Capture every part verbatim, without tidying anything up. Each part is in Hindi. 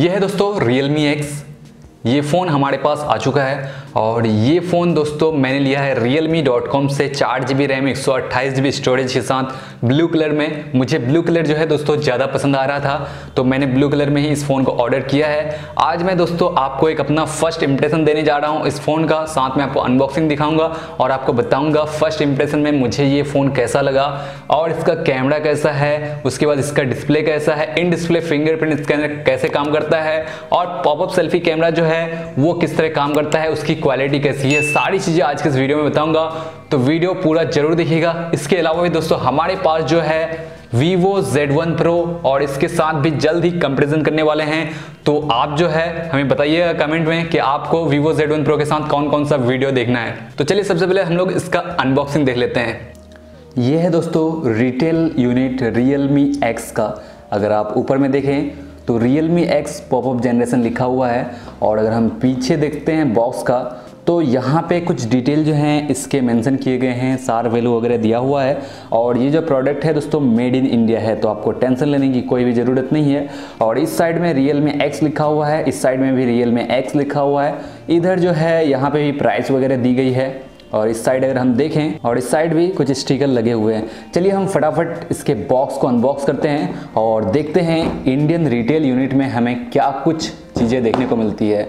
ये है दोस्तों Realme X। ये फ़ोन हमारे पास आ चुका है और ये फ़ोन दोस्तों मैंने लिया है रियलमी डॉट कॉम से चार जी बी रैम एक सौ अट्ठाईस जी बी स्टोरेज के साथ ब्लू कलर में। मुझे ब्लू कलर जो है दोस्तों ज़्यादा पसंद आ रहा था तो मैंने ब्लू कलर में ही इस फ़ोन को ऑर्डर किया है। आज मैं दोस्तों आपको एक अपना फर्स्ट इंप्रेशन देने जा रहा हूँ इस फ़ोन का, साथ में आपको अनबॉक्सिंग दिखाऊंगा और आपको बताऊँगा फर्स्ट इंप्रेशन में मुझे ये फ़ोन कैसा लगा और इसका कैमरा कैसा है, उसके बाद इसका डिस्प्ले कैसा है, इन डिस्प्ले फिंगरप्रिंट स्कैनर कैसे काम करता है और पॉपअप सेल्फी कैमरा जो है वो किस तरह काम करता है, उसकी क्वालिटी कैसी है, सारी चीजें आज के इस वीडियो में बताऊंगा। तो वीडियो पूरा जरूर देखिएगा। इसके अलावा भी दोस्तों हमारे पास जो है Vivo ज़ेड वन Pro और इसके साथ भी जल्द ही कंपैरिजन करने वाले हैं। तो आप जो है हमें बताइएगा कमेंट में कि आपको Vivo ज़ेड वन Pro के साथ कौन कौन सा वीडियो देखना है। तो चलिए सबसे पहले हम लोग इसका अनबॉक्सिंग देख लेते हैं। ये है दोस्तों रिटेल यूनिट Realme X का। अगर आप ऊपर में देखें तो Realme X पॉपअप जनरेशन लिखा हुआ है और अगर हम पीछे देखते हैं बॉक्स का तो यहाँ पे कुछ डिटेल जो हैं इसके मेंशन किए गए हैं, सार वैल्यू वगैरह दिया हुआ है। और ये जो प्रोडक्ट है दोस्तों मेड इन इंडिया है तो आपको टेंशन लेने की कोई भी ज़रूरत नहीं है। और इस साइड में Realme X लिखा हुआ है, इस साइड में भी Realme X लिखा हुआ है। इधर जो है यहाँ पे भी प्राइस वगैरह दी गई है और इस साइड अगर हम देखें और इस साइड भी कुछ स्टिकर लगे हुए हैं। चलिए हम फटाफट इसके बॉक्स को अनबॉक्स करते हैं और देखते हैं इंडियन रिटेल यूनिट में हमें क्या कुछ चीज़ें देखने को मिलती है।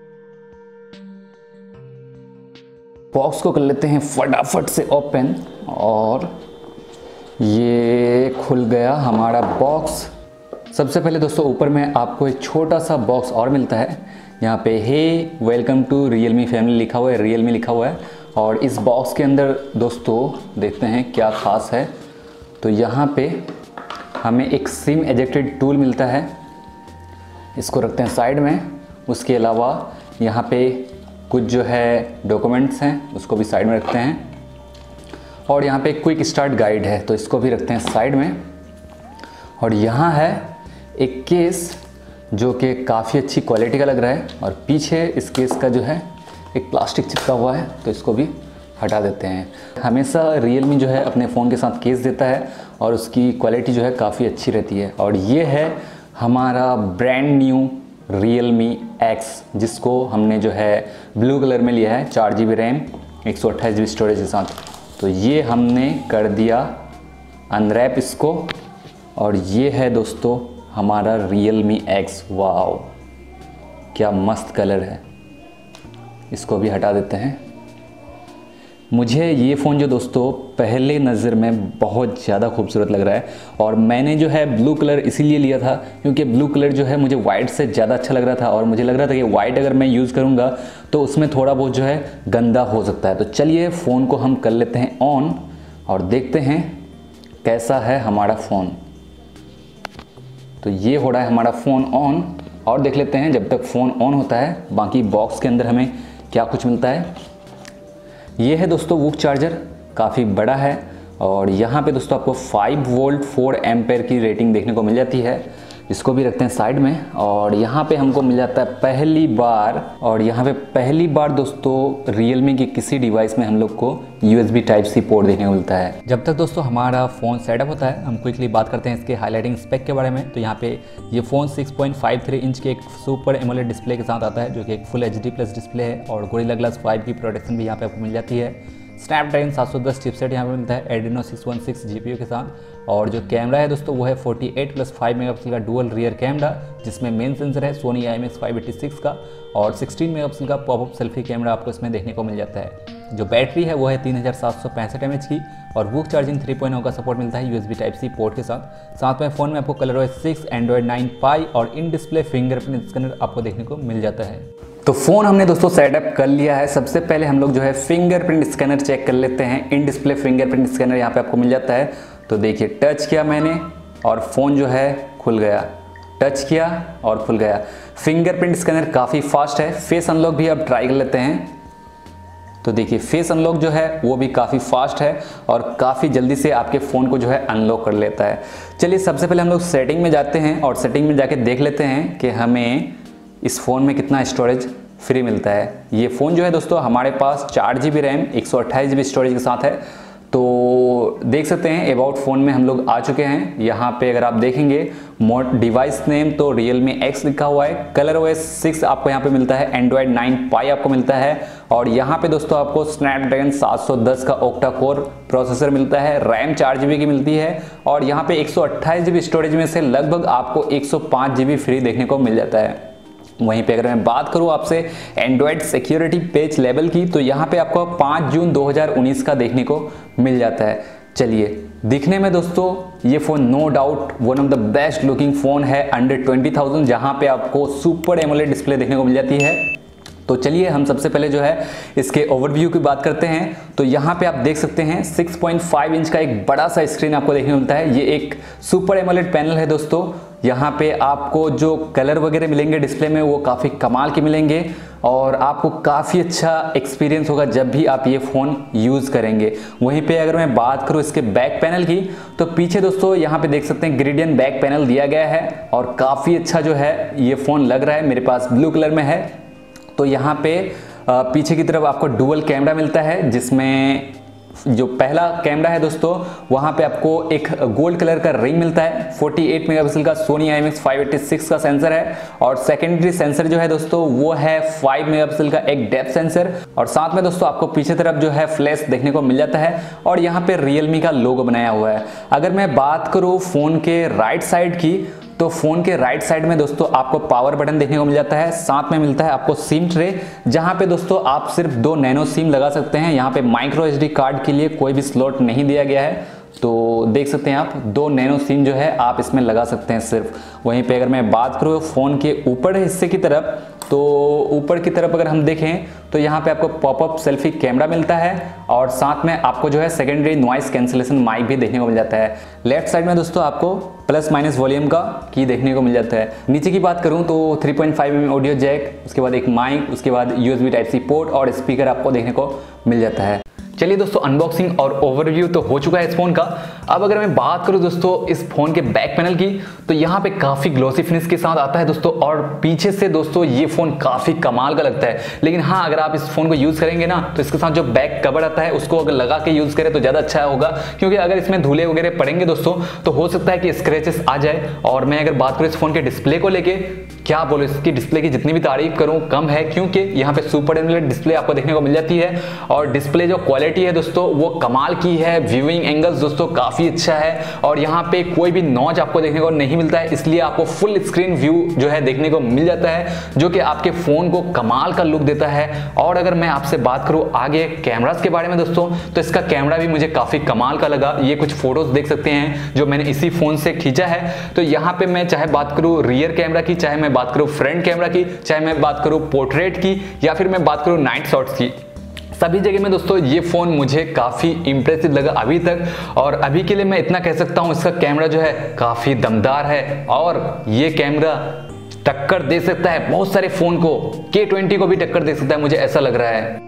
बॉक्स को कर लेते हैं फटाफट से ओपन और ये खुल गया हमारा बॉक्स। सबसे पहले दोस्तों ऊपर में आपको एक छोटा सा बॉक्स और मिलता है। यहाँ पे hey welcome to Realme family लिखा हुआ है, रियलमी लिखा हुआ है। और इस बॉक्स के अंदर दोस्तों देखते हैं क्या ख़ास है। तो यहाँ पे हमें एक सिम एजेक्टेड टूल मिलता है, इसको रखते हैं साइड में। उसके अलावा यहाँ पे कुछ जो है डॉक्यूमेंट्स हैं उसको भी साइड में रखते हैं और यहाँ पे क्विक स्टार्ट गाइड है तो इसको भी रखते हैं साइड में। और यहाँ है एक केस जो कि काफ़ी अच्छी क्वालिटी का लग रहा है और पीछे इस केस का जो है एक प्लास्टिक चिपका हुआ है तो इसको भी हटा देते हैं। हमेशा Realme जो है अपने फ़ोन के साथ केस देता है और उसकी क्वालिटी जो है काफ़ी अच्छी रहती है। और ये है हमारा ब्रांड न्यू Realme X जिसको हमने जो है ब्लू कलर में लिया है, चार जी बी रैम एक सौ अट्ठाईस जी बी स्टोरेज के साथ। तो ये हमने कर दिया अनरैप इसको और ये है दोस्तों हमारा Realme X। वाओ क्या मस्त कलर है, इसको भी हटा देते हैं। मुझे ये फ़ोन जो दोस्तों पहले नज़र में बहुत ज़्यादा खूबसूरत लग रहा है और मैंने जो है ब्लू कलर इसीलिए लिया था क्योंकि ब्लू कलर जो है मुझे वाइट से ज़्यादा अच्छा लग रहा था और मुझे लग रहा था कि वाइट अगर मैं यूज़ करूँगा तो उसमें थोड़ा बहुत जो है गंदा हो सकता है। तो चलिए फ़ोन को हम कर लेते हैं ऑन और देखते हैं कैसा है हमारा फ़ोन। तो ये हो रहा है हमारा फ़ोन ऑन और देख लेते हैं जब तक फ़ोन ऑन होता है बाकी बॉक्स के अंदर हमें क्या कुछ मिलता है। ये है दोस्तों वूक चार्जर, काफ़ी बड़ा है और यहाँ पे दोस्तों आपको फाइव वोल्ट फोर एम्पेयर की रेटिंग देखने को मिल जाती है। इसको भी रखते हैं साइड में। और यहाँ पे हमको मिल जाता है पहली बार और यहाँ पे पहली बार दोस्तों Realme की किसी डिवाइस में हम लोग को U S B type C port देखने को मिलता है। जब तक दोस्तों हमारा फ़ोन सेटअप होता है हम क्विकली बात करते हैं इसके हाईलाइटिंग स्पेक के बारे में। तो यहाँ पे ये phone six point five three inch के एक सुपर एमोलेड डिस्प्ले के साथ आता है जो कि एक full H D plus display है और गोरिल्ला ग्लास फाइव की प्रोटेक्शन भी यहाँ पे आपको मिल जाती है। स्नैपड्रैगन सेवन हंड्रेड चिपसेट यहाँ पे मिलता है Adreno six one six GPU के साथ। और जो कैमरा है दोस्तों वो है forty eight plus five megapixel का डुअल रियर कैमरा जिसमें मेन सेंसर है Sony I M X five eighty six का और सिक्सटीन मेगापिक्सल का पॉपअप सेल्फी कैमरा आपको इसमें देखने को मिल जाता है। जो बैटरी है वो है तीन हज़ार सात सौ पैंसठ एम एच की और VOOC charging three point O का सपोर्ट मिलता है यूएसबी टाइप सी पोर्ट के साथ। साथ में फ़ोन में आपको colour OS six, Android nine Pie और इन डिस्प्ले फिंगरप्रिंट स्कैनर आपको देखने को मिल जाता है। तो फ़ोन हमने दोस्तों सेटअप कर लिया है। सबसे पहले हम लोग जो है फिंगरप्रिंट स्कैनर चेक कर लेते हैं। इन डिस्प्ले फिंगरप्रिंट स्कैनर यहाँ पे आपको मिल जाता है। तो देखिए टच किया मैंने और फ़ोन जो है खुल गया, टच किया और खुल गया। फिंगरप्रिंट स्कैनर काफ़ी फास्ट है। फेस अनलॉक भी अब ट्राई कर लेते हैं। तो देखिए फेस अनलॉक जो है वो भी काफ़ी फास्ट है और काफ़ी जल्दी से आपके फ़ोन को जो है अनलॉक कर लेता है। चलिए सबसे पहले हम लोग सेटिंग में जाते हैं और सेटिंग में जाके देख लेते हैं कि हमें इस फ़ोन में कितना स्टोरेज फ्री मिलता है। ये फ़ोन जो है दोस्तों हमारे पास चार जी बी रैम एक सौ अट्ठाईस जी बी स्टोरेज के साथ है। तो देख सकते हैं अबाउट फ़ोन में हम लोग आ चुके हैं। यहाँ पे अगर आप देखेंगे मोड डिवाइस नेम तो Realme X लिखा हुआ है। कलर ओ एस सिक्स आपको यहाँ पे मिलता है, एंड्रॉयड नाइन पाई आपको मिलता है और यहाँ पे दोस्तों आपको स्नैपड्रैगन सेवन टेन का ऑक्टा कोर प्रोसेसर मिलता है, रैम फोर जी बी की मिलती है और यहाँ पे एक सौ अट्ठाईस जी बी स्टोरेज में से लगभग आपको एक सौ पाँच जी बी फ्री देखने को मिल जाता है। वहीं पे अगर मैं बात करूं आपसे एंड्रॉयड सिक्योरिटी पेज लेवल की तो यहाँ पे आपको पाँच जून दो हज़ार उन्नीस का देखने को मिल जाता है। चलिए, दिखने में दोस्तों ये phone no doubt one of the best looking phone है अंडर ट्वेंटी थाउजेंड, जहाँ पे आपको सुपर एमोलेड डिस्प्ले देखने को मिल जाती है। तो चलिए हम सबसे पहले जो है इसके ओवरव्यू की बात करते हैं। तो यहाँ पे आप देख सकते हैं सिक्स पॉइंट फाइव इंच का एक बड़ा सा स्क्रीन आपको देखने को मिलता है। ये एक सुपर एमोलेड पैनल है दोस्तों। यहाँ पे आपको जो कलर वगैरह मिलेंगे डिस्प्ले में वो काफ़ी कमाल के मिलेंगे और आपको काफ़ी अच्छा एक्सपीरियंस होगा जब भी आप ये फ़ोन यूज़ करेंगे। वहीं पे अगर मैं बात करूँ इसके बैक पैनल की तो पीछे दोस्तों यहाँ पे देख सकते हैं ग्रेडियंट बैक पैनल दिया गया है और काफ़ी अच्छा जो है ये फ़ोन लग रहा है। मेरे पास ब्लू कलर में है। तो यहाँ पे पीछे की तरफ आपको डुअल कैमरा मिलता है, जिसमें जो पहला कैमरा है दोस्तों वहाँ पे आपको एक गोल्ड कलर का रिंग मिलता है। अड़तालीस मेगापिक्सल का Sony I M X five eighty six का सेंसर है और सेकेंडरी सेंसर जो है दोस्तों वो है पाँच मेगापिक्सल का एक डेप्थ सेंसर और साथ में दोस्तों आपको पीछे तरफ जो है फ्लैश देखने को मिल जाता है और यहाँ पे Realme का लोगो बनाया हुआ है। अगर मैं बात करूँ फ़ोन के राइट साइड की तो फोन के राइट साइड में दोस्तों आपको पावर बटन देखने को मिल जाता है। साथ में मिलता है आपको सिम ट्रे, जहां पे दोस्तों आप सिर्फ दो नैनो सिम लगा सकते हैं। यहाँ पे माइक्रो एसडी कार्ड के लिए कोई भी स्लॉट नहीं दिया गया है। तो देख सकते हैं आप दो नैनो सिम जो है आप इसमें लगा सकते हैं सिर्फ। वहीं पे अगर मैं बात करूँ फ़ोन के ऊपर हिस्से की तरफ तो ऊपर की तरफ अगर हम देखें तो यहाँ पे आपको पॉपअप सेल्फी कैमरा मिलता है और साथ में आपको जो है सेकेंडरी नॉइस कैंसिलेशन माइक भी देखने को मिल जाता है। लेफ्ट साइड में दोस्तों आपको प्लस माइनस वॉल्यूम का की देखने को मिल जाता है। नीचे की बात करूँ तो three point five M M audio jack, उसके बाद एक माइक, उसके बाद यूएसबी टाइप सी पोर्ट और स्पीकर आपको देखने को मिल जाता है। चलिए दोस्तों, अनबॉक्सिंग और ओवरव्यू तो हो चुका है इस फोन का। अब अगर मैं बात करूं दोस्तों इस फोन के बैक पैनल की तो यहाँ पे काफी ग्लोसी फिनिश के साथ आता है दोस्तों और पीछे से दोस्तों ये फोन काफी कमाल का लगता है। लेकिन हाँ, अगर आप इस फोन को यूज करेंगे ना तो इसके साथ जो बैक कवर आता है उसको अगर लगा के यूज करें तो ज्यादा अच्छा होगा, क्योंकि अगर इसमें धूले वगैरह पड़ेंगे दोस्तों तो हो सकता है कि स्क्रैचेस आ जाए। और मैं अगर बात करूँ इस फोन के डिस्प्ले को लेके, क्या बोलो, इसकी डिस्प्ले की जितनी भी तारीफ करूं कम है, क्योंकि यहाँ पे सुपर एमोलेड डिस्प्ले आपको देखने को मिल जाती है और डिस्प्ले जो क्वालिटी है दोस्तों वो कमाल की है। व्यूइंग एंगल्स दोस्तों काफी अच्छा है और यहाँ पे कोई भी नॉच आपको देखने को नहीं मिलता है, इसलिए आपको फुल स्क्रीन व्यू जो है देखने को मिल जाता है, जो कि आपके फोन को कमाल का लुक देता है। और अगर मैं आपसे बात करूं आगे कैमरास के बारे में दोस्तों तो इसका कैमरा भी मुझे काफी कमाल का लगा। ये कुछ फोटोज देख सकते हैं जो मैंने इसी फोन से खींचा है। तो यहाँ पे मैं चाहे बात करूं रियर कैमरा की, चाहे मैं बात करूं फ्रंट कैमरा की, चाहे मैं बात करूं पोर्ट्रेट की या फिर मैं बात करूं नाइट शॉट्स की, सभी जगह में दोस्तों ये फोन मुझे काफी इंप्रेसिव लगा अभी तक। और अभी के लिए मैं इतना कह सकता हूं इसका कैमरा जो है काफी दमदार है और ये कैमरा टक्कर दे सकता है बहुत सारे फोन को, के ट्वेंटी को भी टक्कर दे सकता है, मुझे ऐसा लग रहा है।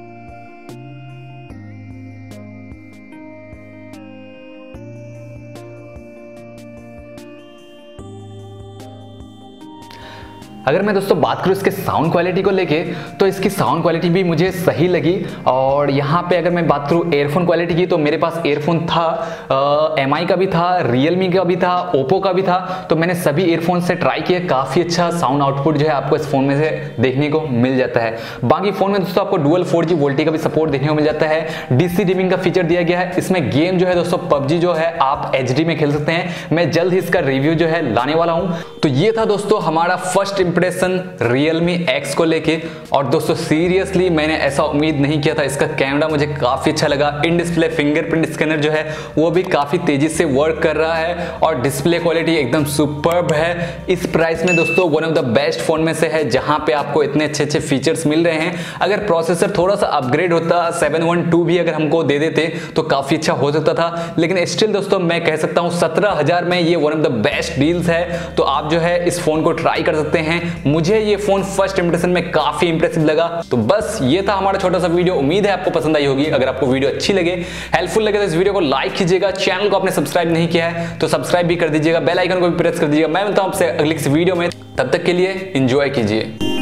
अगर मैं दोस्तों बात करूं इसके साउंड क्वालिटी को लेके तो इसकी साउंड क्वालिटी भी मुझे सही लगी। और यहाँ पे अगर मैं बात करूं एयरफोन क्वालिटी की तो मेरे पास एयरफोन था, एम आई का भी था, रियलमी का भी था, ओप्पो का भी था, तो मैंने सभी एयरफोन से ट्राई किया। काफ़ी अच्छा साउंड आउटपुट जो है आपको इस फोन में से देखने को मिल जाता है। बाकी फोन में दोस्तों आपको डुअल फोर जी वोल्टी का भी सपोर्ट देखने को मिल जाता है। डीसी डिमिंग का फीचर दिया गया है। इसमें गेम जो है दोस्तों पबजी जो है आप एच डी में खेल सकते हैं। मैं जल्द ही इसका रिव्यू जो है लाने वाला हूँ। तो ये था दोस्तों हमारा फर्स्ट इंप्रेशन Realme X को लेके। और दोस्तों सीरियसली मैंने ऐसा उम्मीद नहीं किया था। इसका कैमरा मुझे काफी अच्छा लगा। इन डिस्प्ले फिंगरप्रिंट स्कैनर जो है वो भी काफी तेजी से वर्क कर रहा है और डिस्प्ले क्वालिटी एकदम सुपर्ब है। इस प्राइस में दोस्तों one of the best phone में से है जहां पे आपको इतने अच्छे अच्छे फीचर्स मिल रहे हैं। अगर प्रोसेसर थोड़ा सा अपग्रेड होता, सेवन वन टू भी अगर हमको दे देते तो काफी अच्छा हो सकता था, लेकिन स्टिल दोस्तों मैं कह सकता हूं सत्रह हजार में ये one of the best deals है। तो आप जो है इस फोन को ट्राई कर सकते हैं। मुझे ये फोन फर्स्ट इंप्रेशन में काफी इंप्रेसिव लगा। तो बस ये था हमारा छोटा सा वीडियो। उम्मीद है आपको पसंद आई होगी। अगर आपको वीडियो अच्छी लगे, हेल्पफुल लगे तो इस वीडियो को लाइक कीजिएगा। चैनल को आपने सब्सक्राइब नहीं किया है तो सब्सक्राइब भी कर दीजिएगा। बेल आइकन को भी प्रेस कर दीजिएगा। मैं मिलता हूं आपसे अगली वीडियो में, तब तक के लिए एंजॉय कीजिए।